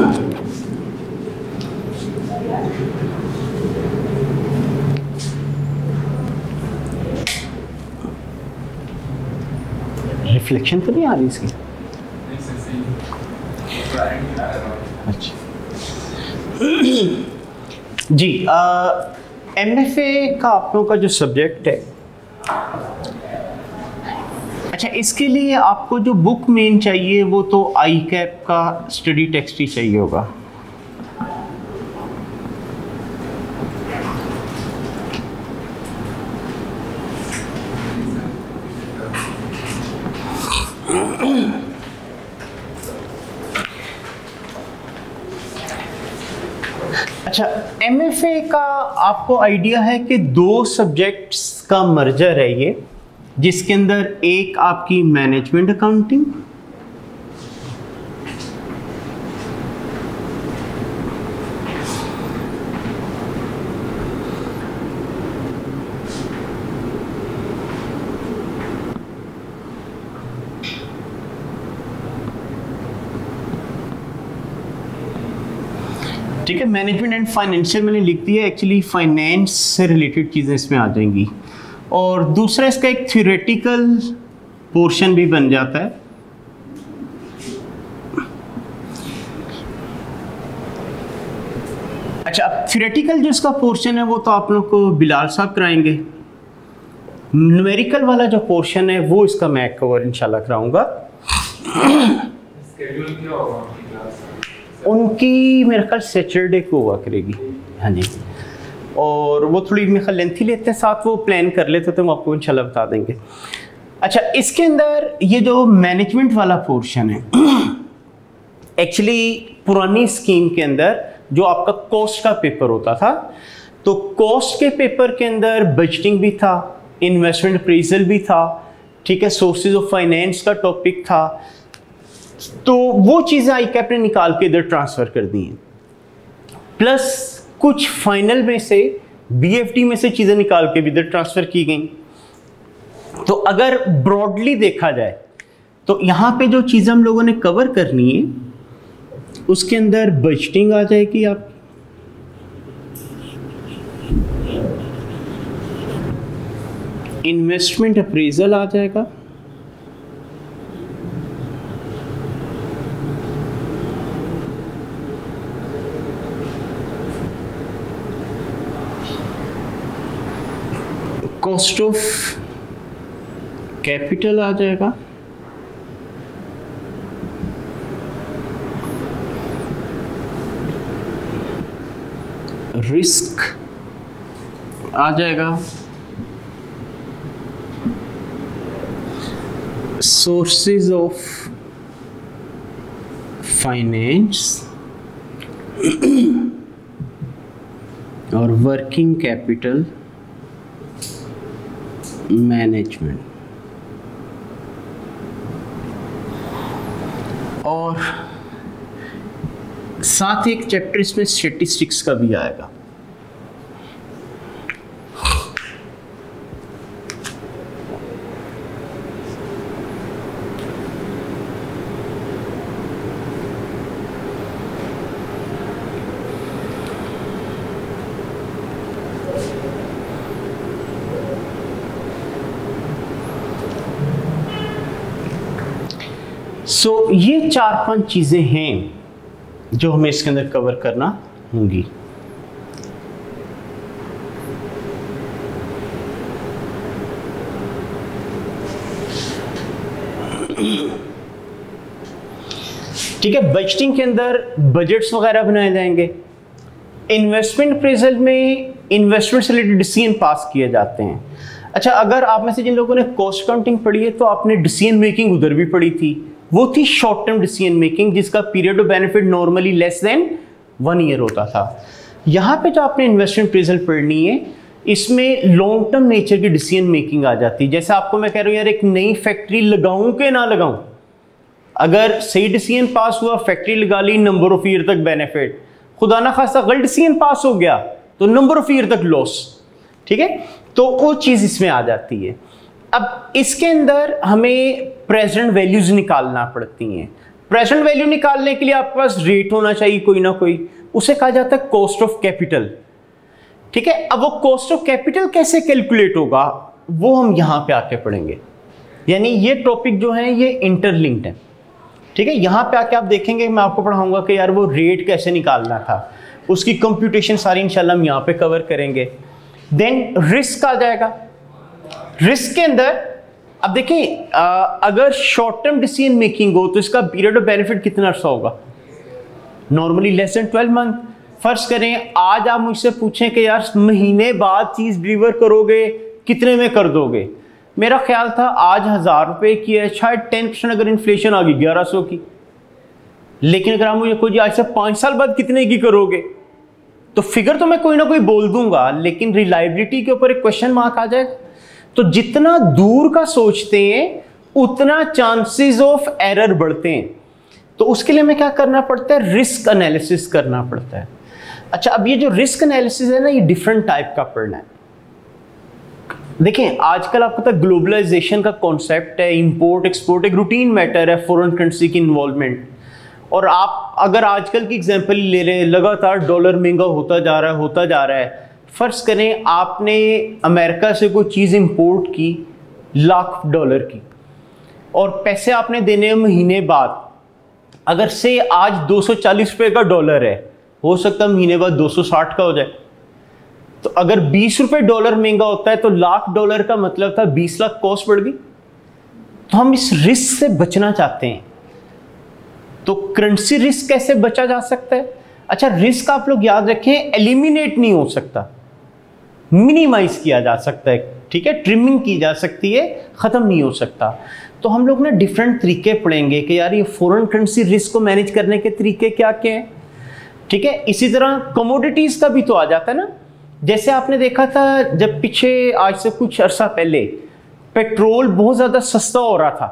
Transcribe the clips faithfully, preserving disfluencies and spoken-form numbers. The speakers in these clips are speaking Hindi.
रिफ्लेक्शन तो नहीं आ रही इसकी? अच्छा जी, एम एफ ए का आप लोगों का जो सब्जेक्ट है, अच्छा इसके लिए आपको जो बुक मेन चाहिए वो तो आई कैप का स्टडी टेक्स्ट ही चाहिए होगा। अच्छा, एम एफ ए का आपको आइडिया है कि दो सब्जेक्ट्स का मर्जर है ये, जिसके अंदर एक आपकी मैनेजमेंट अकाउंटिंग ठीक है, मैनेजमेंट एंड फाइनेंशियल मैंने लिख दिया, एक्चुअली फाइनेंस से रिलेटेड चीज़ें इसमें आ जाएंगी। और दूसरा इसका एक थ्योरेटिकल पोर्शन भी बन जाता है। अच्छा, अब थ्योरेटिकल जो इसका पोर्शन है वो तो आप लोग को बिलाल साहब कराएंगे। न्यूमेरिकल वाला जो पोर्शन है वो इसका मैं कवर इंशाल्लाह कराऊंगा। स्केड्यूल क्या होगा आपकी क्लास? उनकी मेरे ख्याल सैटरडे को हुआ करेगी। हाँ जी, और वो थोड़ी मेरे ख्याल लेंथी लेते हैं, साथ वो प्लान कर लेते तो हम आपको इंशाल्लाह बता देंगे। अच्छा, इसके अंदर ये जो मैनेजमेंट वाला पोर्शन है, एक्चुअली पुरानी स्कीम के अंदर जो आपका कॉस्ट का पेपर होता था, तो कॉस्ट के पेपर के अंदर बजटिंग भी था, इन्वेस्टमेंट अप्रेजल भी था, ठीक है, सोर्सेज ऑफ फाइनेंस का टॉपिक था, तो वो चीज़ें आई कैप ने निकाल के इधर ट्रांसफ़र कर दी हैं। प्लस कुछ फाइनल में से बी एफ डी में से चीज़ें निकाल के भी इधर ट्रांसफ़र की गई। तो अगर ब्रॉडली देखा जाए तो यहाँ पे जो चीज़ें हम लोगों ने कवर करनी है उसके अंदर बजटिंग आ जाएगी, आप इन्वेस्टमेंट अप्रेजल आ जाएगा, कॉस्ट ऑफ कैपिटल आ जाएगा, रिस्क आ जाएगा, सोर्सेज ऑफ फाइनेंस और वर्किंग कैपिटल मैनेजमेंट, और साथ ही एक चैप्टर इसमें स्टैटिस्टिक्स का भी आएगा। सो so, ये चार पांच चीज़ें हैं जो हमें इसके अंदर कवर करना होंगी। ठीक है, बजटिंग के अंदर बजट्स वगैरह बनाए जाएंगे। इन्वेस्टमेंट अप्रेजल में इन्वेस्टमेंट से रिलेटेड डिसीजन पास किए जाते हैं। अच्छा, अगर आप में से जिन लोगों ने कॉस्ट अकाउंटिंग पढ़ी है तो आपने डिसीजन मेकिंग उधर भी पढ़ी थी, वो थी शॉर्ट टर्म डिसीजन मेकिंग, जिसका period of benefit normally less than one year होता था। यहाँ पे जो आपने इन्वेस्टमेंट अप्रेजल पढ़नी है, इसमें लॉन्ग टर्म नेचर की डिसीजन मेकिंग आ जाती है। जैसे आपको मैं कह रहा हूँ यार, एक नई फैक्ट्री लगाऊं कि ना लगाऊं, अगर सही डिसीजन पास हुआ, फैक्ट्री लगा ली, नंबर ऑफ ईयर तक बेनिफिट, खुदा ना खासा गलत डिसीजन पास हो गया तो नंबर ऑफ ईयर तक लॉस। ठीक है, तो वो चीज़ इसमें आ जाती है। अब इसके अंदर हमें प्रेजेंट वैल्यूज निकालना पड़ती हैं। प्रेजेंट वैल्यू निकालने के लिए आपके पास रेट होना चाहिए कोई ना कोई, उसे कहा जाता है कॉस्ट ऑफ कैपिटल। ठीक है, अब वो कॉस्ट ऑफ कैपिटल कैसे कैलकुलेट होगा वो हम यहां पे आके पढ़ेंगे, यानी ये टॉपिक जो है ये इंटरलिंक्ड है। ठीक है, यहां पे आके आप देखेंगे, मैं आपको पढ़ाऊंगा कि यार वो रेट कैसे निकालना था, उसकी कंप्यूटेशन सारी इंशाल्लाह हम यहां पे कवर करेंगे। देन रिस्क आ जाएगा। रिस्क के अंदर अब देखिए, अगर शॉर्ट टर्म डिसीजन मेकिंग हो तो इसका पीरियड ऑफ बेनिफिट कितना अर्सा होगा, normally less than twelve month. फर्ज करें आज आप मुझसे पूछें कि यार महीने बाद चीज डिलीवर करोगे, कितने में कर दोगे, मेरा ख्याल था आज हजार रुपए की है, शायद टेन परसेंट अगर इन्फ्लेशन आ गई ग्यारह सौ की। लेकिन अगर आप मुझे कोई आज से पांच साल बाद कितने की करोगे, तो फिगर तो मैं कोई ना कोई बोल दूंगा, लेकिन रिलायबिलिटी के ऊपर एक क्वेश्चन मार्क आ जाएगा। तो जितना दूर का सोचते हैं उतना चांसेस ऑफ एरर बढ़ते हैं। तो उसके लिए हमें क्या करना पड़ता है, रिस्क एनालिसिस करना पड़ता है। अच्छा, अब ये जो रिस्क एनालिसिस है ना, ये डिफरेंट टाइप का पढ़ना है। देखें आजकल आपको पता है ग्लोबलाइजेशन का कॉन्सेप्ट है, इंपोर्ट एक्सपोर्ट एक रूटीन मैटर है, फॉरेन करेंसी की इन्वॉल्वमेंट। और आप अगर आजकल की एग्जांपल ले रहे हैं, लगातार डॉलर महंगा होता जा रहा है होता जा रहा है। फर्ज करें आपने अमेरिका से कोई चीज़ इंपोर्ट की लाख डॉलर की, और पैसे आपने देने महीने बाद, अगर से आज दो सौ चालीस रुपये का डॉलर है, हो सकता है महीने बाद दो सौ साठ का हो जाए। तो अगर बीस रुपये डॉलर महंगा होता है तो लाख डॉलर का मतलब था बीस लाख कॉस्ट बढ़ गई। तो हम इस रिस्क से बचना चाहते हैं। तो करेंसी रिस्क कैसे बचा जा सकता है? अच्छा, रिस्क आप लोग याद रखें एलिमिनेट नहीं हो सकता, मिनिमाइज किया जा सकता है। ठीक है, ट्रिमिंग की जा सकती है, खत्म नहीं हो सकता। तो हम लोग ना डिफरेंट तरीके पढ़ेंगे कि यार ये फॉरेन करेंसी रिस्क को मैनेज करने के तरीके क्या क्या हैं। ठीक है, इसी तरह कमोडिटीज का भी तो आ जाता है ना। जैसे आपने देखा था जब पीछे आज से कुछ अरसा पहले पेट्रोल बहुत ज़्यादा सस्ता हो रहा था,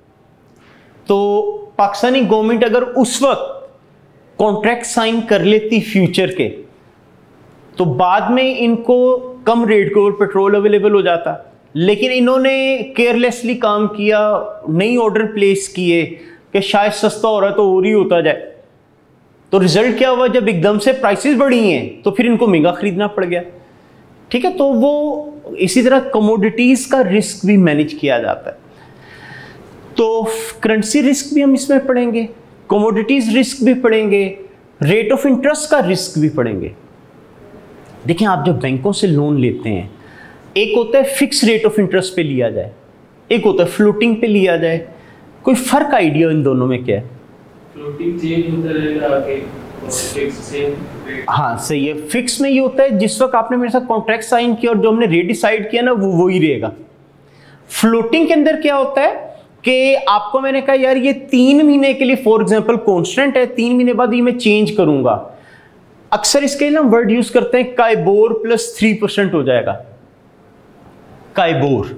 तो पाकिस्तानी गवर्नमेंट अगर उस वक्त कॉन्ट्रैक्ट साइन कर लेती फ्यूचर के, तो बाद में इनको कम रेट के ऊपर पेट्रोल अवेलेबल हो जाता। लेकिन इन्होंने केयरलेसली काम किया, नई ऑर्डर प्लेस किए कि शायद सस्ता हो रहा है तो और ही होता जाए। तो रिजल्ट क्या हुआ, जब एकदम से प्राइसेस बढ़ी हैं तो फिर इनको महंगा खरीदना पड़ गया। ठीक है, तो वो इसी तरह कमोडिटीज का रिस्क भी मैनेज किया जाता है। तो करेंसी रिस्क भी हम इसमें पढ़ेंगे, कमोडिटीज रिस्क भी पढ़ेंगे, रेट ऑफ इंटरेस्ट का रिस्क भी पढ़ेंगे। देखिए आप जब बैंकों से लोन लेते हैं, एक होता है फिक्स रेट ऑफ इंटरेस्ट पे लिया जाए, एक होता है फ्लोटिंग पे लिया जाए। कोई फर्क आइडिया इन दोनों में क्या है? फ्लोटिंग चेंज होता रहेगा आगे, फिक्स सेम रेट। हाँ सही है, फिक्स में ये होता है जिस वक्त आपने मेरे साथ कॉन्ट्रैक्ट साइन किया और जो हमने रेट डिसाइड किया ना वो वही रहेगा। फ्लोटिंग के अंदर क्या होता है कि आपको मैंने कहा यार ये तीन महीने के लिए फॉर एग्जांपल कांस्टेंट है, तीन महीने बाद ये मैं चेंज करूंगा। अक्सर इसके लिए ना वर्ड यूज करते हैं काइबोर प्लस थ्री परसेंट हो जाएगा, काइबोर।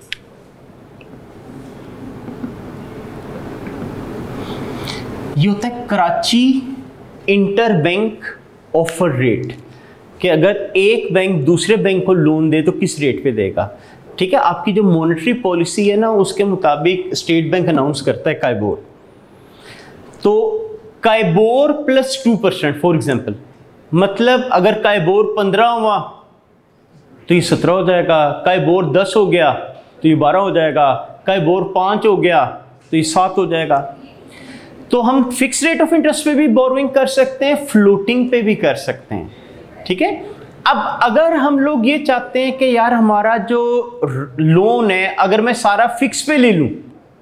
ये होता है Karachi inter bank offer rate, कि अगर एक बैंक दूसरे बैंक को लोन दे तो किस रेट पे देगा। ठीक है, आपकी जो मॉनेटरी पॉलिसी है ना उसके मुताबिक स्टेट बैंक अनाउंस करता है काइबोर। तो KIBOR plus two percent for example, मतलब अगर काइबोर पंद्रह हुआ तो ये सत्रह हो जाएगा, काइबोर दस हो गया तो ये बारह हो जाएगा, काइबोर पाँच हो गया तो ये सात हो जाएगा। तो हम फिक्स रेट ऑफ इंटरेस्ट पे भी बोरोइंग कर सकते हैं, फ्लोटिंग पे भी कर सकते हैं। ठीक है, अब अगर हम लोग ये चाहते हैं कि यार हमारा जो लोन है अगर मैं सारा फिक्स पे ले लूं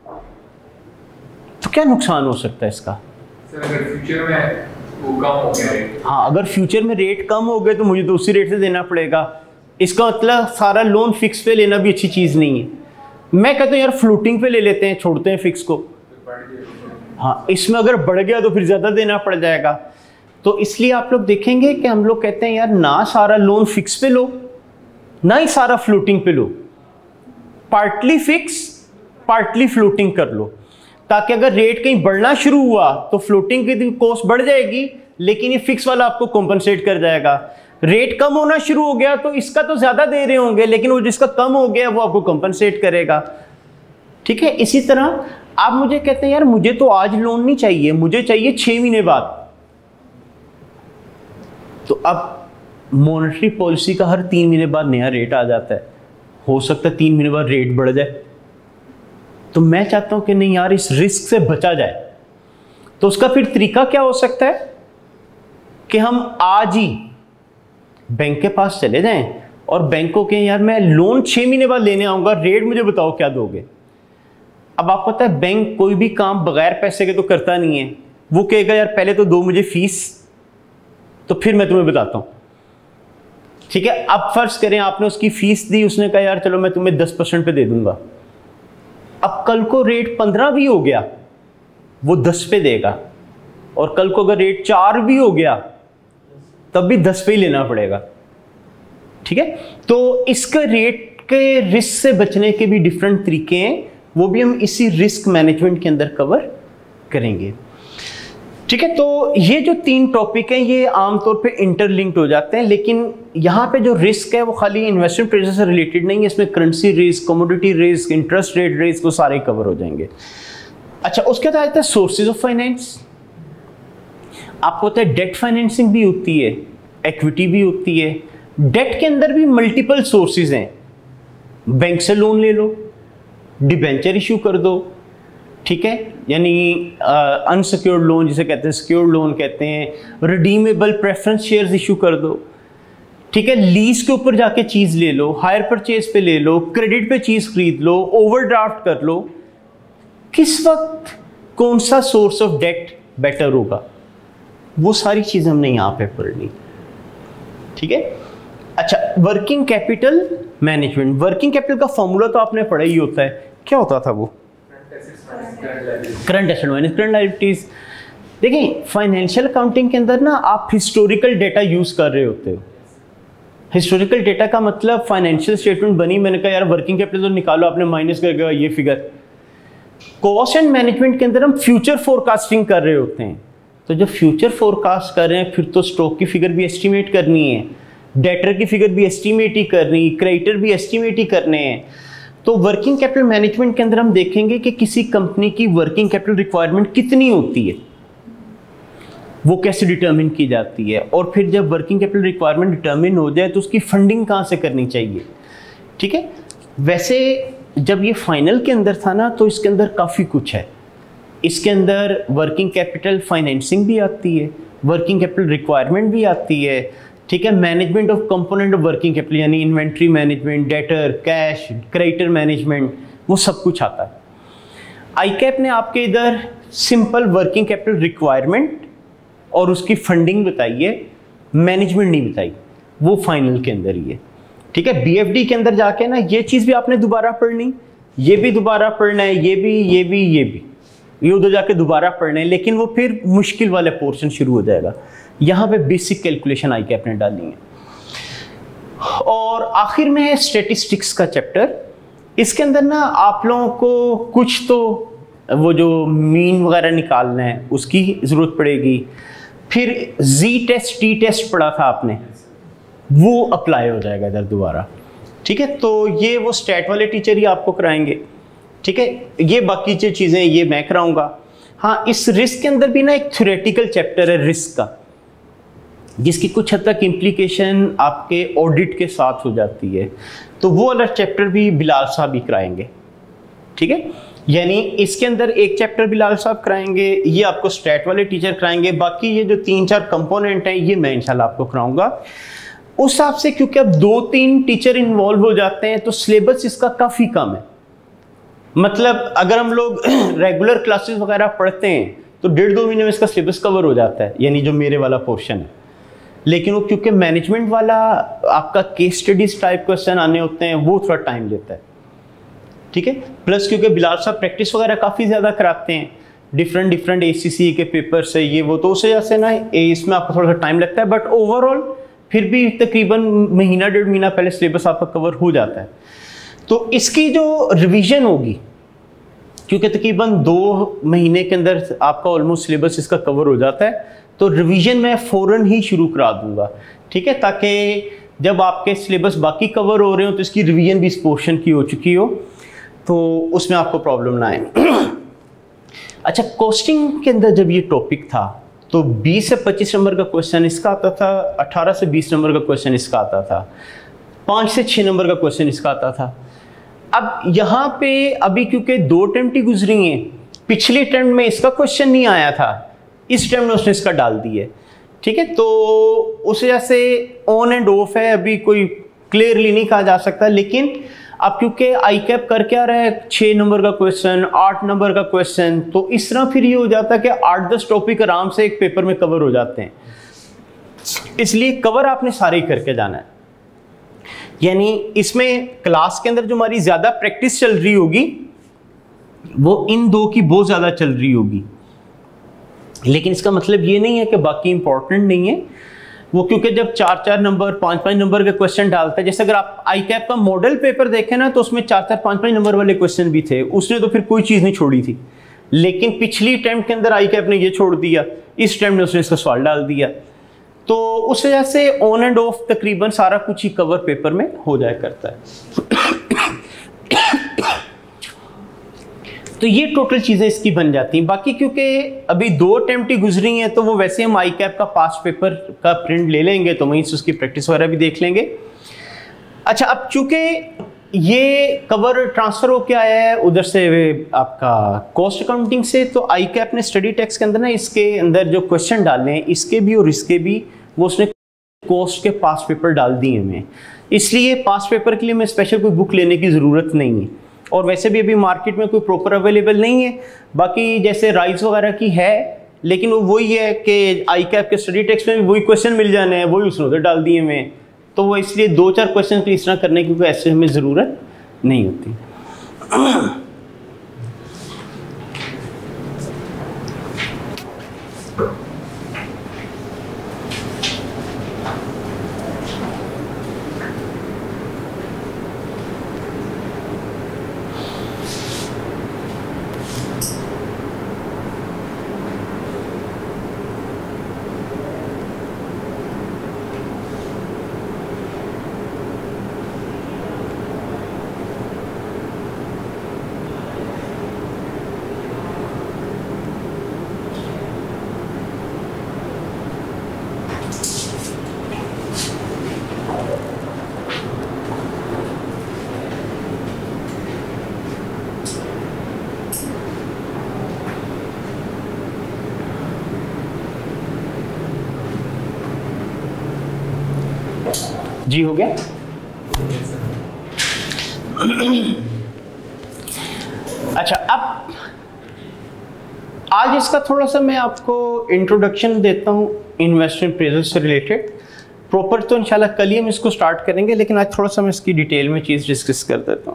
तो क्या नुकसान हो सकता है इसका? सर अगर फ्यूचर में वो कम हो गया रेट, हाँ अगर फ्यूचर में रेट कम हो गए तो मुझे तो उसी रेट से देना पड़ेगा। इसका मतलब सारा लोन फिक्स पे लेना भी अच्छी चीज़ नहीं है। मैं कहता हूँ यार फ्लोटिंग पे ले लेते हैं, छोड़ते हैं फिक्स को। हाँ, इसमें अगर बढ़ गया तो फिर ज़्यादा देना पड़ जाएगा। तो इसलिए आप लोग देखेंगे कि हम लोग कहते हैं यार ना सारा लोन फिक्स पे लो, ना ही सारा फ्लोटिंग पे लो, पार्टली फिक्स पार्टली फ्लोटिंग कर लो, ताकि अगर रेट कहीं बढ़ना शुरू हुआ तो फ्लोटिंग की कॉस्ट बढ़ जाएगी लेकिन ये फिक्स वाला आपको कॉम्पनसेट कर जाएगा। रेट कम होना शुरू हो गया तो इसका तो ज़्यादा दे रहे होंगे लेकिन वो जिसका कम हो गया वो आपको कॉम्पनसेट करेगा। ठीक है। इसी तरह आप मुझे कहते हैं यार मुझे तो आज लोन नहीं चाहिए, मुझे चाहिए छह महीने बाद, तो अब मॉनेटरी पॉलिसी का हर तीन महीने बाद नया रेट आ जाता है, हो सकता है तीन महीने बाद रेट बढ़ जाए। तो मैं चाहता हूं कि नहीं यार इस रिस्क से बचा जाए, तो उसका फिर तरीका क्या हो सकता है कि हम आज ही बैंक के पास चले जाएं और बैंक को कहें यार मैं लोन छह महीने बाद लेने आऊंगा, रेट मुझे बताओ क्या दोगे। अब आपको पता है बैंक कोई भी काम बगैर पैसे के तो करता नहीं है, वो कहेगा यार पहले तो दो मुझे फीस, तो फिर मैं तुम्हें बताता हूं। ठीक है, अब फर्ज करें आपने उसकी फीस दी, उसने कहा यार चलो मैं तुम्हें दस परसेंट पे दे दूंगा। अब कल को रेट पंद्रह भी हो गया, वो दस पे देगा, और कल को अगर रेट चार भी हो गया तब भी दस पे ही लेना पड़ेगा। ठीक है, तो इसका रेट के रिस्क से बचने के भी डिफरेंट तरीके हैं, वो भी हम इसी रिस्क मैनेजमेंट के अंदर कवर करेंगे। ठीक है, तो ये जो तीन टॉपिक हैं ये आमतौर पे इंटरलिंक्ड हो जाते हैं, लेकिन यहाँ पे जो रिस्क है वो खाली इन्वेस्टमेंट प्रेशर से रिलेटेड नहीं है, इसमें currency risk, commodity risk, interest rate risk, वो सारे कवर हो जाएंगे। अच्छा, उसके बाद आता है सोर्सेज ऑफ फाइनेंस। आपको पता है डेट फाइनेंसिंग भी होती है, इक्विटी भी होती है। डेट के अंदर भी मल्टीपल सोर्सेज हैं, बैंक से लोन ले लो, डिबेंचर इशू कर दो, ठीक है, यानी अनसिक्योर्ड लोन जिसे कहते हैं, सिक्योर्ड लोन कहते हैं, रिडीमेबल प्रेफरेंस शेयर्स इशू कर दो, ठीक है, लीज के ऊपर जाके चीज ले लो, हायर परचेज पे ले लो, क्रेडिट पे चीज खरीद लो, ओवरड्राफ्ट कर लो। किस वक्त कौन सा सोर्स ऑफ डेट बेटर होगा, वो सारी चीजें हमने यहां पे पढ़नी। ठीक है, अच्छा, working capital management. Working capital का फॉर्मूला तो आपने पढ़ा ही होता है, क्या होता था वो? Current asset minus current liabilities. देखिए फाइनेंशियल अकाउंटिंग के अंदर ना आप हिस्टोरिकल डेटा यूज कर रहे होते हो। हिस्टोरिकल डेटा का मतलब फाइनेंशियल स्टेटमेंट बनी, मैंने कहा यार वर्किंग कैपिटल तो निकालो, आपने माइनस करके ये फिगर। कॉस्ट एंड मैनेजमेंट के अंदर हम फ्यूचर फोरकास्टिंग कर रहे होते हैं, तो जब फ्यूचर फोरकास्ट कर रहे हैं फिर तो स्टॉक की फिगर भी एस्टिमेट करनी है, डेटर की फिगर भी एस्टिमेट ही करनी, क्रेडिटर भी एस्टिमेट ही करने हैं। तो वर्किंग कैपिटल मैनेजमेंट के अंदर हम देखेंगे कि किसी कंपनी की वर्किंग कैपिटल रिक्वायरमेंट कितनी होती है, वो कैसे डिटरमिन की जाती है, और फिर जब वर्किंग कैपिटल रिक्वायरमेंट डिटरमिन हो जाए तो उसकी फंडिंग कहाँ से करनी चाहिए। ठीक है, वैसे जब ये फाइनल के अंदर था ना तो इसके अंदर काफ़ी कुछ है। इसके अंदर वर्किंग कैपिटल फाइनेंसिंग भी आती है, वर्किंग कैपिटल रिक्वायरमेंट भी आती है, ठीक है, management of component of working capital यानी inventory management, debtor, cash, creditor management, वो सब कुछ आता है। आईकैप ने आपके इधर सिंपल वर्किंग कैपिटल रिक्वायरमेंट और उसकी फंडिंग बताई है, मैनेजमेंट नहीं बताई, वो फाइनल के अंदर ही है। ठीक है, बीएफडी के अंदर जाके ना ये चीज़ भी आपने दोबारा पढ़नी, ये भी दोबारा पढ़ना है, ये भी ये भी ये भी ये उधर जाके दोबारा पढ़ना है, लेकिन वो फिर मुश्किल वाले पोर्शन शुरू हो जाएगा। यहाँ पे बेसिक कैलकुलेशन आईकैप ने डालनी है। और आखिर में है स्टैटिस्टिक्स का चैप्टर। इसके अंदर ना आप लोगों को कुछ तो वो जो मीन वगैरह निकालना है उसकी ज़रूरत पड़ेगी, फिर जी टेस्ट टी टेस्ट पढ़ा था आपने, वो अप्लाई हो जाएगा इधर दोबारा। ठीक है, तो ये वो स्टैट वाले टीचर ही आपको कराएंगे। ठीक है, ये बाकी जो चीज़ें ये मैं कराऊंगा। हाँ, इस रिस्क के अंदर भी ना एक थ्योरेटिकल चैप्टर है रिस्क का, जिसकी कुछ हद तक इम्प्लीकेशन आपके ऑडिट के साथ हो जाती है, तो वो वाला चैप्टर भी बिलाल साहब ही कराएंगे। ठीक है, यानी इसके अंदर एक चैप्टर बिलाल साहब कराएंगे, ये आपको स्टैट वाले टीचर कराएंगे, बाकी ये जो तीन चार कंपोनेंट हैं ये मैं इंशाल्लाह आपको कराऊंगा। उस हिसाब से क्योंकि अब दो तीन टीचर इन्वॉल्व हो जाते हैं तो सिलेबस इसका काफ़ी कम है। मतलब अगर हम लोग रेगुलर क्लासेस वगैरह पढ़ते हैं तो डेढ़ दो महीने में इसका सिलेबस कवर हो जाता है, यानी जो मेरे वाला पोर्शन है। लेकिन वो क्योंकि मैनेजमेंट वाला आपका केस स्टडीज टाइप क्वेश्चन आने होते हैं, वो थोड़ा टाइम लेता है। ठीक है, प्लस क्योंकि बिलाल साहब प्रैक्टिस वगैरह काफ़ी ज़्यादा कराते हैं, डिफरेंट डिफरेंट एसीसी के पेपर से ये वो, तो उस वजह से ना इसमें आपको थोड़ा सा टाइम लगता है, बट ओवरऑल फिर भी तकरीबन महीना डेढ़ महीना पहले सिलेबस आपका कवर हो जाता है। तो इसकी जो रिवीजन होगी, क्योंकि तकरीबन दो महीने के अंदर आपका ऑलमोस्ट सिलेबस इसका कवर हो जाता है, तो रिवीजन मैं फ़ौरन ही शुरू करा दूंगा। ठीक है, ताकि जब आपके सिलेबस बाकी कवर हो रहे हो तो इसकी रिवीजन भी इस पोर्शन की हो चुकी हो। तो उसमें आपको प्रॉब्लम ना आए। अच्छा, कॉस्टिंग के अंदर जब ये टॉपिक था तो बीस से पच्चीस नंबर का क्वेश्चन इसका आता था, अठारह से बीस नंबर का क्वेश्चन इसका आता था, पाँच से छः नंबर का क्वेश्चन इसका आता था। अब यहाँ पे अभी क्योंकि दो अटेम्प्ट ही गुजरी हैं, पिछले अटेम्प्ट में इसका क्वेश्चन नहीं आया था, इस अटेम्प्ट में उसने इसका डाल दिया, ठीक है। तो उस वजह से ऑन एंड ऑफ है, अभी कोई क्लियरली नहीं कहा जा सकता। लेकिन अब क्योंकि आई कैप कर क्या रहा है, छः नंबर का क्वेश्चन, आठ नंबर का क्वेश्चन, तो इस तरह फिर ये हो जाता है कि आठ दस टॉपिक आराम से एक पेपर में कवर हो जाते हैं। इसलिए कवर आपने सारे ही करके जाना है। यानी इसमें क्लास के अंदर जो हमारी ज़्यादा प्रैक्टिस चल रही होगी वो इन दो की बहुत ज़्यादा चल रही होगी, लेकिन इसका मतलब ये नहीं है कि बाकी इंपॉर्टेंट नहीं है वो, क्योंकि जब चार चार नंबर पाँच पाँच नंबर के क्वेश्चन डालता है, जैसे अगर आप आई कैप का मॉडल पेपर देखें ना तो उसमें चार चार पाँच पाँच नंबर वाले क्वेश्चन भी थे, उसने तो फिर कोई चीज़ नहीं छोड़ी थी। लेकिन पिछली अटेम्प्ट के अंदर आई कैप ने ये छोड़ दिया, इस अटेम्प्ट में उसने इसका सवाल डाल दिया, तो उस वजह से ऑन एंड ऑफ तकरीबन सारा कुछ ही कवर पेपर में हो जाया करता है। तो ये टोटल चीज़ें इसकी बन जाती हैं। बाकी क्योंकि अभी दो अटेम्प्ट ही गुजरी हैं तो वो वैसे हम आई कैप का पास्ट पेपर का प्रिंट ले लेंगे, तो वहीं से उसकी प्रैक्टिस वगैरह भी देख लेंगे। अच्छा, अब चूँकि ये कवर ट्रांसफ़र होकर आया है उधर से आपका कॉस्ट अकाउंटिंग से, तो आई कैप ने स्टडी टेक्स्ट के अंदर ना इसके अंदर जो क्वेश्चन डाले हैं इसके भी और इसके भी वो उसने कॉस्ट के पास्ट पेपर डाल दिए हमें, इसलिए पास्ट पेपर के लिए मैं स्पेशल कोई बुक लेने की ज़रूरत नहीं है। और वैसे भी अभी मार्केट में कोई प्रॉपर अवेलेबल नहीं है। बाकी जैसे राइज वगैरह की है, लेकिन वो वही है कि आई कैप के स्टडी टेक्स्ट में भी वही क्वेश्चन मिल जाने हैं, वही उसने उधर डाल दिए हमें, तो वो इसलिए दो चार क्वेश्चन इस तरह करने की कोई ऐसे हमें ज़रूरत नहीं होती। जी हो गया। अच्छा, अब आज इसका थोड़ा सा मैं आपको इंट्रोडक्शन देता हूँ इन्वेस्टमेंट अप्रेजल से रिलेटेड। प्रॉपर तो इंशाल्लाह कल ही हम इसको स्टार्ट करेंगे, लेकिन आज थोड़ा सा मैं इसकी डिटेल में चीज़ डिस्कस कर देता हूँ।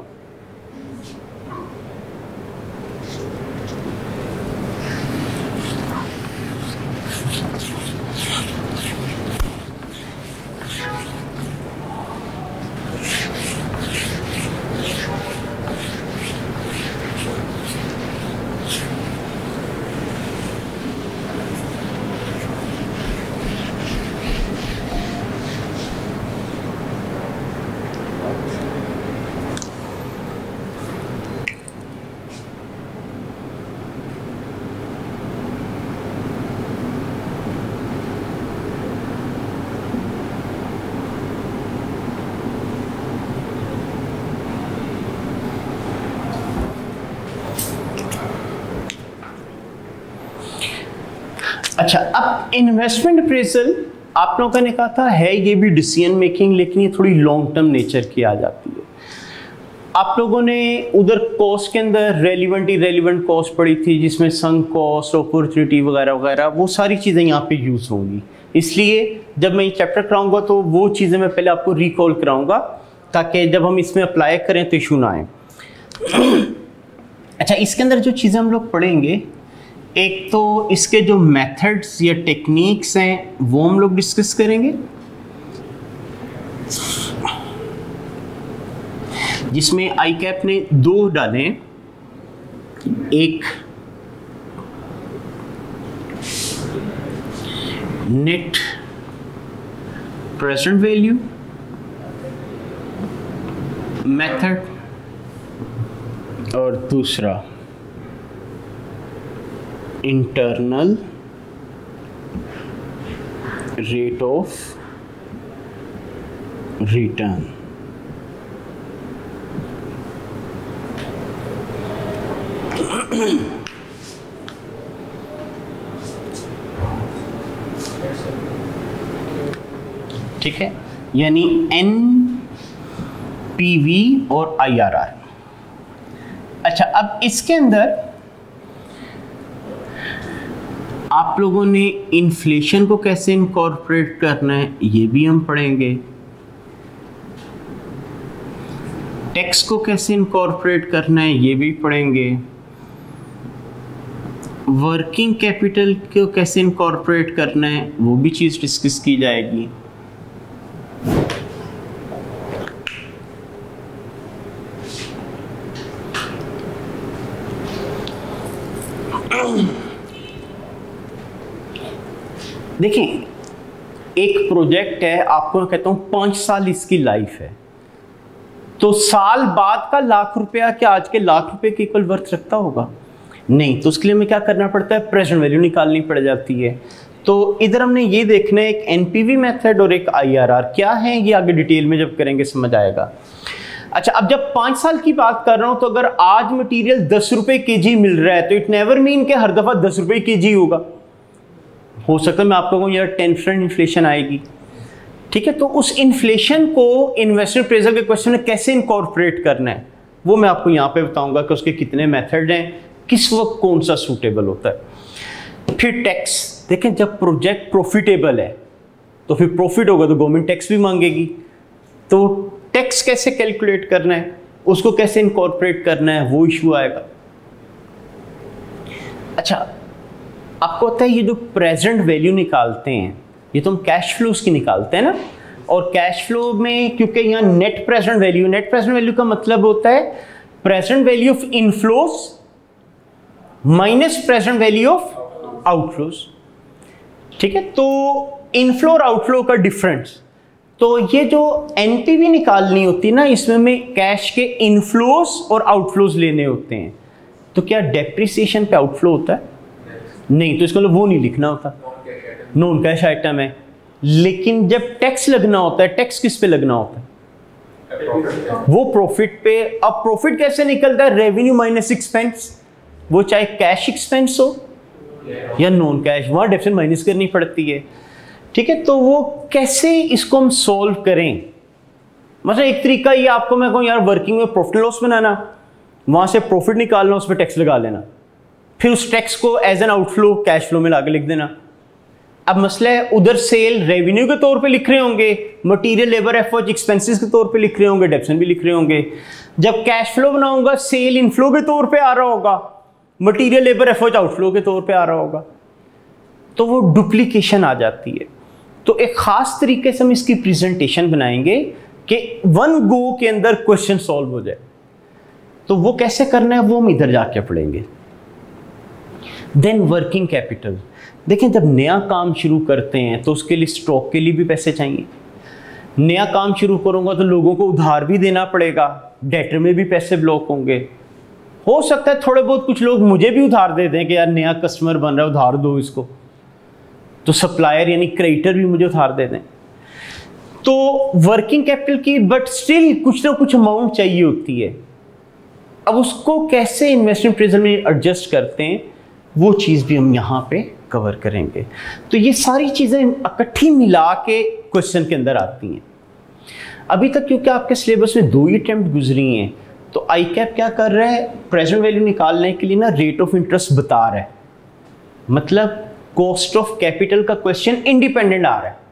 अच्छा, अब इन्वेस्टमेंट अप्रेजल आप लोगों ने कहा था है ये भी डिसीजन मेकिंग, लेकिन ये थोड़ी लॉन्ग टर्म नेचर की आ जाती है। आप लोगों ने उधर कॉस्ट के अंदर रेलिवेंट इरेलीवेंट कॉस्ट पड़ी थी, जिसमें संक कॉस्ट, अपॉर्चुनिटी वगैरह वगैरह वो सारी चीज़ें यहाँ पे यूज़ होंगी। इसलिए जब मैं ये चैप्टर कराऊंगा तो वो चीज़ें मैं पहले आपको रिकॉल कराऊंगा, ताकि जब हम इसमें अप्लाई करें तो इशू ना आए। अच्छा, इसके अंदर जो चीज़ें हम लोग पढ़ेंगे, एक तो इसके जो मेथड्स या टेक्निक्स हैं वो हम लोग डिस्कस करेंगे, जिसमें आई कैप ने दो डाले, एक नेट प्रेजेंट वैल्यू मेथड और दूसरा इंटरनल रेट ऑफ रिटर्न। ठीक है, यानी एन पी वी और आई आर आर। अच्छा, अब इसके अंदर आप लोगों ने इन्फ्लेशन को कैसे इनकॉर्पोरेट करना है ये भी हम पढ़ेंगे, टैक्स को कैसे इनकॉर्पोरेट करना है ये भी पढ़ेंगे, वर्किंग कैपिटल को कैसे इनकॉर्पोरेट करना है वो भी चीज़ डिस्कस की जाएगी। देखें, एक प्रोजेक्ट है, आपको मैं कहता हूं पांच साल इसकी लाइफ है, तो साल बाद का लाख रुपया क्या आज के लाख रुपए के इक्वल वर्थ रखता होगा? नहीं। तो उसके लिए हमें क्या करना पड़ता है? प्रेजेंट वैल्यू निकालनी पड़ जाती है। तो इधर हमने ये देखना है, एक एनपीवी मेथड और एक आईआरआर क्या है, ये आगे डिटेल में जब करेंगे समझ आएगा। अच्छा, अब जब पांच साल की बात कर रहा हूं तो अगर आज मटेरियल दस रुपए के जी मिल रहा है तो इट नेवर मीन कि हर दफा दस रुपए के जी होगा। हो सकता है मैं आपको कहूँ यार टेन परसेंट इन्फ्लेशन आएगी। ठीक है, तो उस इन्फ्लेशन को इन्वेस्टमेंट अप्रेजल के क्वेश्चन में कैसे इनकॉर्पोरेट करना है वो मैं आपको यहाँ पे बताऊंगा कि उसके कितने मेथड हैं, किस वक्त कौन सा सूटेबल होता है। फिर टैक्स, देखें जब प्रोजेक्ट प्रॉफिटेबल है तो फिर प्रॉफिट होगा तो गवर्नमेंट टैक्स भी मांगेगी, तो टैक्स कैसे कैलकुलेट करना है, उसको कैसे इनकॉर्पोरेट करना है, वो इशू आएगा। अच्छा, आपको पता है ये जो प्रेजेंट वैल्यू निकालते हैं ये तो हम कैश फ्लोज की निकालते हैं ना, और कैश फ्लो में क्योंकि यहाँ net present value, net present value का मतलब होता है present value of inflows minus present value of outflows. ठीक है, तो इनफ्लो और आउटफ्लो का डिफरेंस, तो ये जो एनपीवी निकालनी होती है ना, इसमें हमें कैश के इनफ्लोज और आउटफ्लोज लेने होते हैं। तो क्या डेप्रिसिएशन पे आउटफ्लो होता है? नहीं, तो इसका मतलब वो नहीं लिखना होता, नॉन कैश आइटम है। लेकिन जब टैक्स लगना होता है, टैक्स किस पे लगना होता है? वो प्रॉफिट पे। अब प्रॉफिट कैसे निकलता है? रेवेन्यू माइनस एक्सपेंस, वो चाहे कैश एक्सपेंस हो या नॉन कैश, वहां डेफिनेट माइनस करनी पड़ती है। ठीक है, तो वो कैसे इसको हम सॉल्व करें? मतलब एक तरीका ये आपको मैं कहूँ यार वर्किंग में प्रॉफिट लॉस बनाना, वहां से प्रॉफिट निकालना, उस पर टैक्स लगा लेना, फिर उस टैक्स को as an outflow cash flow में लाके लिख देना। अब मसला है उधर सेल रेवेन्यू के तौर पे लिख रहे होंगे, मटेरियल लेबर एफर्ट एक्सपेंसेस के तौर पे लिख रहे होंगे, डेप्शन भी लिख रहे होंगे। जब कैश फ्लो बनाऊंगा सेल इनफ्लो के तौर पे आ रहा होगा, मटेरियल लेबर एफर्ट आउटफ्लो के तौर पे आ रहा होगा, तो वो डुप्लीकेशन आ जाती है। तो एक खास तरीके से हम इसकी प्रेजेंटेशन बनाएंगे कि वन गो के अंदर क्वेश्चन सॉल्व हो जाए। तो वो कैसे करना है वो हम इधर जाके पढ़ेंगे। देन वर्किंग कैपिटल, देखें जब नया काम शुरू करते हैं तो उसके लिए स्टॉक के लिए भी पैसे चाहिए। नया काम शुरू करूंगा तो लोगों को उधार भी देना पड़ेगा, डेटर में भी पैसे ब्लॉक होंगे। हो सकता है थोड़े बहुत कुछ लोग मुझे भी उधार दे दें कि यार नया कस्टमर बन रहा है उधार दो इसको, तो सप्लायर यानी क्रेडिटर भी मुझे उधार दे दें। तो वर्किंग कैपिटल की बट स्टिल कुछ ना कुछ अमाउंट चाहिए होती है। अब उसको कैसे इन्वेस्टमेंट अप्रेजल में एडजस्ट करते हैं वो चीज़ भी हम यहाँ पे कवर करेंगे। तो ये सारी चीज़ें इकट्ठी मिला के क्वेश्चन के अंदर आती हैं। अभी तक क्योंकि आपके सिलेबस में दो ही अटेम्प्ट गुजरी हैं, तो आई कैप क्या कर रहा है, प्रेजेंट वैल्यू निकालने के लिए ना रेट ऑफ इंटरेस्ट बता रहा है, मतलब कॉस्ट ऑफ कैपिटल का क्वेश्चन इंडिपेंडेंट आ रहा है।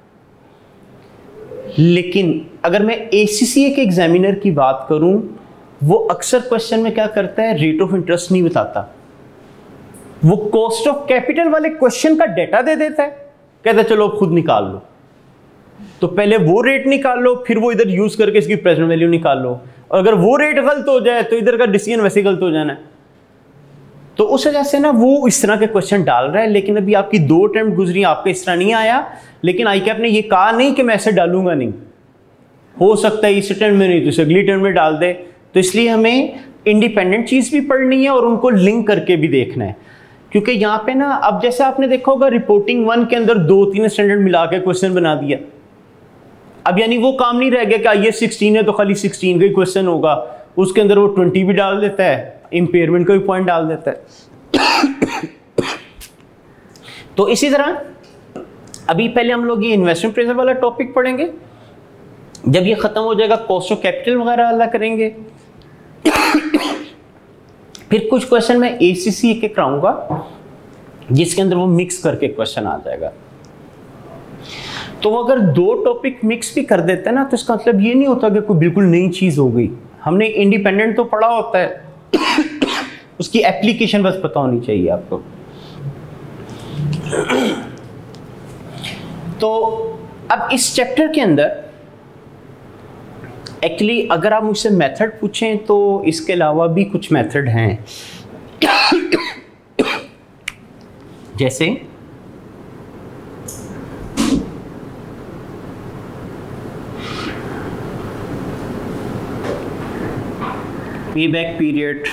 लेकिन अगर मैं एसीसीए के एग्जामिनर की बात करूं, वो अक्सर क्वेश्चन में क्या करता है, रेट ऑफ इंटरेस्ट नहीं बताता, वो कॉस्ट ऑफ कैपिटल वाले क्वेश्चन का डेटा दे देता है, कहता है चलो खुद निकाल लो। तो पहले वो रेट निकाल लो, फिर वो इधर यूज करके इसकी प्रेजेंट वैल्यू निकाल लो, और अगर वो रेट गलत हो जाए तो इधर का डिसीजन वैसे गलत हो जाना है। तो उस वजह से ना वो इस तरह के क्वेश्चन डाल रहा है। लेकिन अभी आपकी दो अटेम्प्ट गुजरी, आपका इस तरह नहीं आया, लेकिन आई कैप ने ये कहा नहीं कि मैं ऐसे डालूंगा नहीं, हो सकता है इस अटेम्प्ट में नहीं तो इसे अगली अटेम्प्ट में डाल दे। तो इसलिए हमें इंडिपेंडेंट चीज़ भी पढ़नी है और उनको लिंक करके भी देखना है, क्योंकि यहाँ पे ना अब जैसे आपने देखा होगा रिपोर्टिंग वन के अंदर दो तीन स्टैंडर्ड मिला के क्वेश्चन बना दिया। अब यानी वो काम नहीं रह गया कि आई एस सिक्सटीन है तो खाली सिक्सटीन का ही क्वेश्चन होगा, उसके अंदर वो ट्वेंटी भी डाल देता है, इम्पेयरमेंट का भी पॉइंट डाल देता है। तो इसी तरह अभी पहले हम लोग ये इन्वेस्टमेंट अप्रेजल वाला टॉपिक पढ़ेंगे, जब ये खत्म हो जाएगा कॉस्ट ऑफ कैपिटल वगैरह वाला करेंगे। फिर कुछ क्वेश्चन मैं एसीसी के कराऊंगा जिसके अंदर वो मिक्स करके क्वेश्चन आ जाएगा। तो वो अगर दो टॉपिक मिक्स भी कर देते हैं ना तो इसका मतलब ये नहीं होता कि कोई बिल्कुल नई चीज हो गई। हमने इंडिपेंडेंट तो पढ़ा होता है, उसकी एप्लीकेशन बस पता होनी चाहिए आपको। तो अब इस चैप्टर के अंदर एक्चुअली अगर आप मुझसे मेथड पूछें तो इसके अलावा भी कुछ मेथड हैं, जैसे payback period,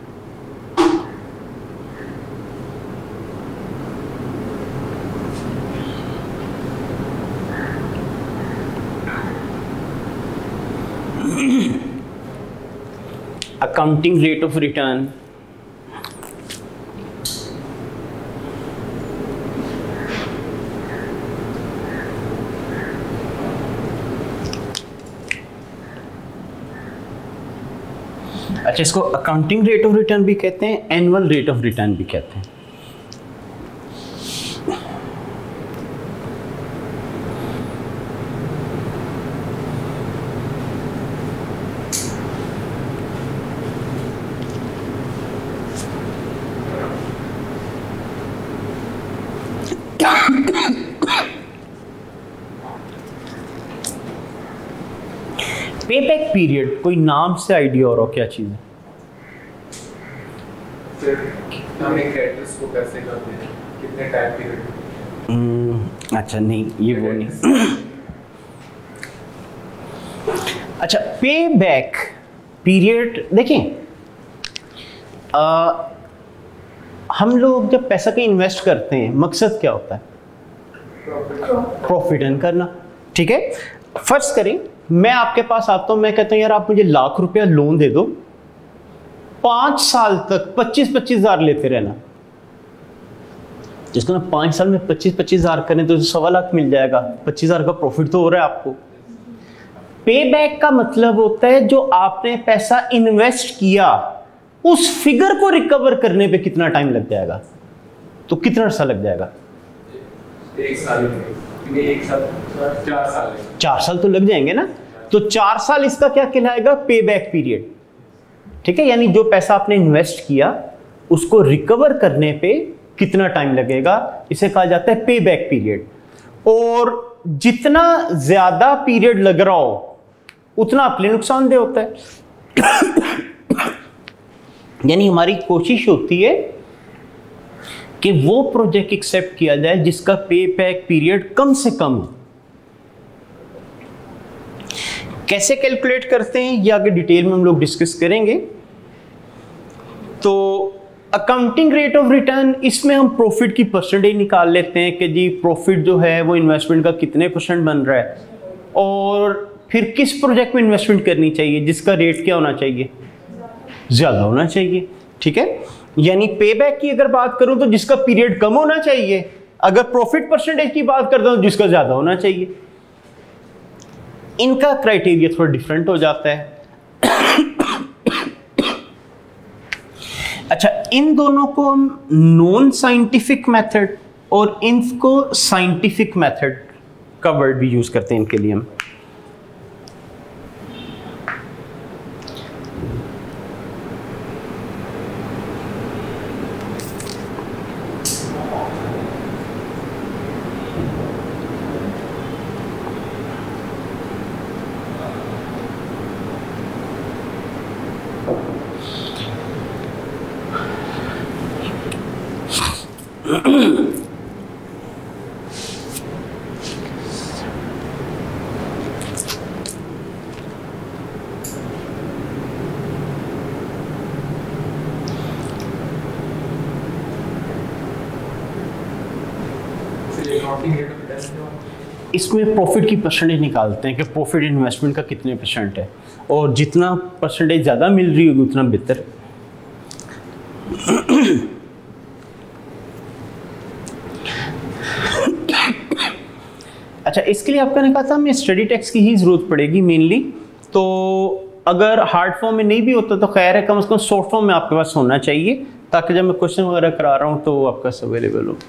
accounting rate of return, अच्छा इसको अकाउंटिंग रेट ऑफ रिटर्न भी कहते हैं, एनुअल रेट ऑफ रिटर्न भी कहते हैं। पेबैक पीरियड कोई नाम से आइडिया और क्या चीज है? हम एक क्रेडिटर्स को कैसे करते हैं, कितने टाइम पीरियड? अच्छा नहीं, ये वो नहीं। अच्छा पेबैक पीरियड देखें, आ, हम लोग जब पैसा कहीं इन्वेस्ट करते हैं मकसद क्या होता है? प्रॉफिट अर्न करना, ठीक है। फर्स्ट करें मैं आपके पास आता हूं, मैं कहता हूं यार आप मुझे लाख रुपया लोन दे दो, पांच साल तक पच्चीस पच्चीस हजार लेते रहना। जिसको ना पांच साल में पच्चीस पच्चीस हजार करें तो सवा लाख मिल जाएगा, पच्चीस हजार का प्रॉफिट तो हो रहा है आपको। पे बैक का मतलब होता है जो आपने पैसा इन्वेस्ट किया उस फिगर को रिकवर करने पे कितना टाइम लग जाएगा, तो कितना अर्सा लग जाएगा? एक साल, एक साल, चार साल, चार साल तो लग जाएंगे ना। तो चार साल इसका क्या कहलाएगा? पे बैक पीरियड, ठीक है। यानी जो पैसा आपने इन्वेस्ट किया उसको रिकवर करने पे कितना टाइम लगेगा, इसे कहा जाता है पे बैक पीरियड। और जितना ज्यादा पीरियड लग रहा हो उतना आपके लिए नुकसानदेह होता है। यानी हमारी कोशिश होती है कि वो प्रोजेक्ट एक्सेप्ट किया जाए जिसका पे बैक पीरियड कम से कम हो। कैसे कैलकुलेट करते हैं ये आगे डिटेल में हम लोग डिस्कस करेंगे। तो अकाउंटिंग रेट ऑफ रिटर्न, इसमें हम प्रॉफिट की परसेंटेज निकाल लेते हैं कि जी प्रॉफिट जो है वो इन्वेस्टमेंट का कितने परसेंट बन रहा है, और फिर किस प्रोजेक्ट में इन्वेस्टमेंट करनी चाहिए जिसका रेट क्या होना चाहिए, ज़्यादा होना चाहिए, ठीक है। यानी पे बैक की अगर बात करूं तो जिसका पीरियड कम होना चाहिए, अगर प्रॉफिट परसेंटेज की बात करता हूं जिसका ज़्यादा होना चाहिए। इनका क्राइटेरिया थोड़ा डिफरेंट हो जाता है। अच्छा, इन दोनों को हम नॉन साइंटिफिक मेथड और इनको साइंटिफिक मेथड का वर्ड भी यूज करते हैं इनके लिए हम। इसमें प्रॉफिट की परसेंटेज निकालते हैं कि प्रॉफिट इन्वेस्टमेंट का कितने परसेंट है, और जितना परसेंटेज ज़्यादा मिल रही होगी उतना बेहतर। अच्छा, इसके लिए आपका ने कहा था हमें स्टडी टैक्स की ही ज़रूरत पड़ेगी मेनली, तो अगर हार्ड फॉर्म में नहीं भी होता तो खैर है, कम से कम सॉफ्ट फॉर्म में आपके पास होना चाहिए, ताकि जब मैं क्वेश्चन वगैरह करा रहा हूँ तो आपका अवेलेबल हो।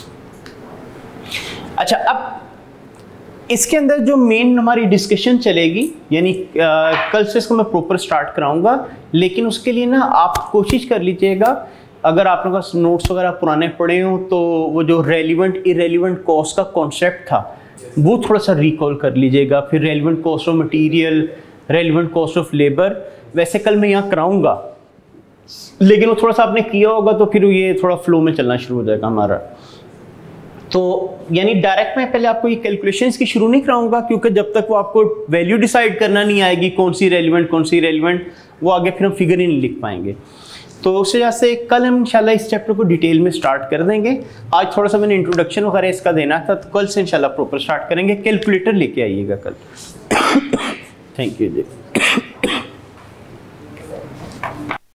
अच्छा, अब इसके अंदर जो मेन हमारी डिस्कशन चलेगी, यानी कल से इसको मैं प्रॉपर स्टार्ट कराऊंगा, लेकिन उसके लिए ना आप कोशिश कर लीजिएगा, अगर आपके पास नोट्स वगैरह पुराने पड़े हों तो वो जो रेलिवेंट इरेलीवेंट कॉस्ट का कॉन्सेप्ट था वो थोड़ा सा रिकॉल कर लीजिएगा, फिर relevant cost of material, relevant cost of labour, वैसे कल मैं यहाँ कराऊंगा, लेकिन वो थोड़ा सा आपने किया होगा तो फिर ये थोड़ा फ्लो में चलना शुरू हो जाएगा हमारा। तो यानी डायरेक्ट मैं पहले आपको ये कैलकुलेशंस की शुरू नहीं कराऊंगा, क्योंकि जब तक वो आपको वैल्यू डिसाइड करना नहीं आएगी कौन सी रेलिवेंट कौन सी रेलिवेंट, वो आगे फिर हम फिगर ही नहीं लिख पाएंगे। तो उस वजह से कल हम इंशाल्लाह इस चैप्टर को डिटेल में स्टार्ट कर देंगे। आज थोड़ा सा मैंने इंट्रोडक्शन वगैरह इसका देना था, तो कल से इंशाल्लाह प्रॉपर स्टार्ट करेंगे। कैलकुलेटर लेके आइएगा कल। Thank you ji.